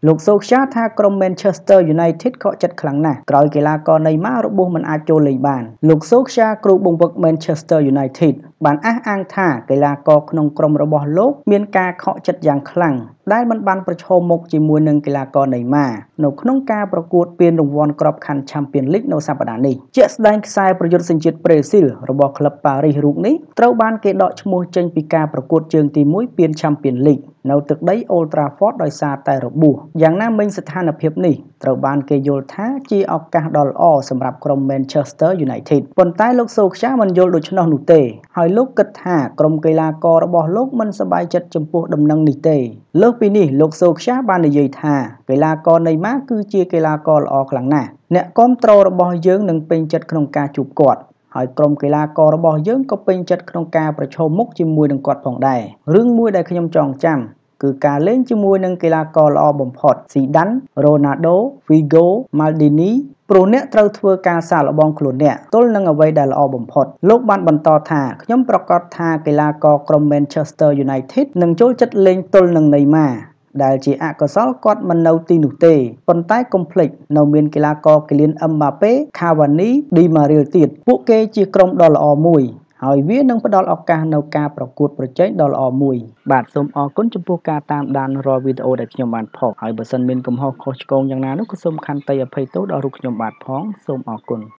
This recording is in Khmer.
លោកសូខ្យាថាក្រុម Manchester United ខកចិត្តខ្លាំងណាស់ក្រោយកីឡាករណេម៉ារបួសមិនអាចចូលលេងបានលោកសូខ្យាគ្រូបង្វឹក Manchester United បានអះអាងថាកីឡាករក្នុងក្រុមរបស់លោកមានការខកចិត្តយ៉ាងខ្លាំងដែលមិនបានប្រឈមមុខជាមួយនឹងកីឡាករណេម៉ានៅក្នុងការប្រកួតពានរង្វាន់ក្របខ័ណ្ឌ Champions League នៅសប្តាហ៍នេះជាក់ស្ដែងខ្សែប្រយុទ្ធសញ្ជាតិប្រេស៊ីលរបស់ក្លឹបប៉ារីសរូបនេះត្រូវបានគេដកឈ្មោះចេញពីការប្រកួតជើងទី1ពាន Champions League នៅទឹកដី Old Trafford ដោយសារតែរបួសយ៉ាងណាមិញស្ថានភាពនេះត្រូវបានគេយល់ថាជាឱកាសដ៏ល្អសម្រាប់ក្រុម Manchester United ប៉ុន្តែលោកសូខ្យាមិនយល់ដូច្នោះនោះទេហើយលោកគិតថាក្រុមកីឡាកររបស់លោកមិនសប្បាយចិត្តចំពោះដំណឹងនេះទេលើសពីនេះលោកសូខ្យាបាននិយាយថាកីឡាករណេម៉ាគឺជាកីឡាករល្អខ្លាំងណាស់អ្នកគាំទ្ររបស់យើងនឹងពេញចិត្តក្នុងការជួបគាត់ហើយក្រុមកីឡាកររបស់យើងក៏ពេញចិត្តក្នុងការប្រឈមមុខជាមួយនឹងគាត់ផងដែររឿងមួយដែលខ្ញុំចងចាំគឺការលេងជាមួយនឹងកីឡាករល្អបំផុត Zidane, Ronaldo, Figo, Maldini ព្រោះអ្នកត្រូវធ្វើការសាកល្បងខ្លួនអ្នកទល់នឹងអ្វីដែលល្អបំផុតលោកបានបន្តថាខ្ញុំប្រកាសថាកីឡាករក្រុម Manchester United នឹងចូលចិត្តលេងទល់នឹងណេម៉ាដែលជាអកុសលគាត់មិននៅទីនោះទេប៉ុន្តែកុំភ្លេចនៅមានកីឡាករ Kylian Mbappe, Cavani, Di Maria ទៀតពួកគេជាក្រុមដ៏ល្អមួយហើយវានឹងផ្ដល់ឱកាសនៅការប្រកួតប្រជែងដ៏ល្អមួយបាទសូមអរគុណចំពោះការតាមដានរាល់វីដេអូដែលខ្ញុំបានផុសហើយបើសិនមានកំហុសខុសឆ្គងយ៉ាងណានោះក៏សូមខន្តីអភ័យទោសដល់រូបខ្ញុំបាទផងសូមអរគុណ